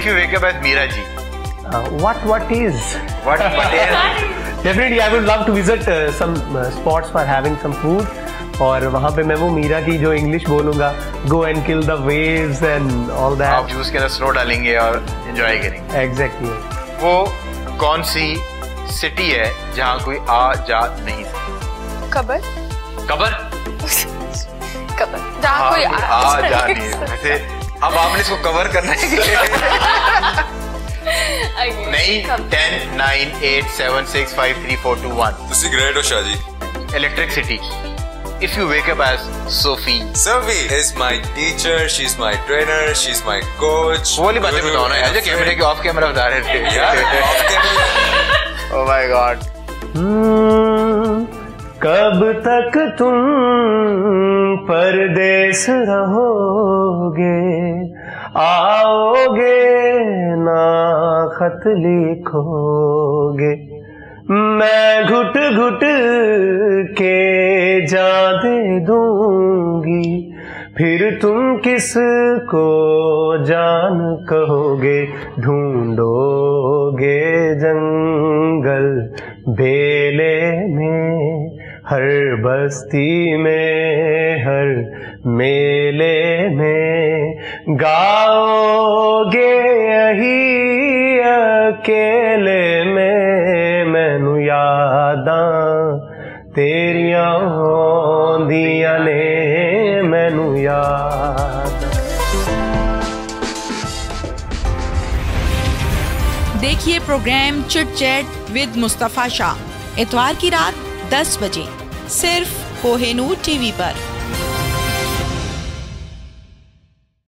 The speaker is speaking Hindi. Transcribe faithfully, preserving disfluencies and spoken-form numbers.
If you wake up as Meera ji. Uh, what what is? What what is? Definitely, I would love to visit uh, some uh, spots for having some food. और वहाँ पे मैं वो मीरा की जो इंग्लिश बोलूँगा, go and kill the waves and all that. आप जूस के अंदर स्नो डालेंगे और एंजॉय करेंगे. Exactly. वो कौन सी सिटी है जहाँ कोई आ जा नहीं सकता? कबर. कबर? कबर. जहाँ कोई आ, आ जा नहीं है. वैसे अब आपने इसको कवर करना है कि नहीं? Ten nine eight seven six five three four two one. तुसी ग्रेट हो Shahji. Electricity. If you wake up as Sophie. Sophie is my teacher, she's my trainer, she's my coach. वो वाली बातें बताओ ना यार, जो कैमरे के ऑफ कैमरा बता रहे थे. यार off camera. Oh my God. कब तक तुम परदेस रहोगे, आओगे ना खत लिखोगे, मैं घुट घुट के जा दे दूंगी, फिर तुम किसको जान कहोगे, ढूंढोगे जंगल बेले में, हर बस्ती में, हर मेले में, गाओगे यही अकेले में, मैनू यादां तेरियां होंदियां ने, मैनू याद. देखिए program chit chat with Mustafa Shah इतवार की रात दस बजे सिर्फ कोहिनूर टीवी पर.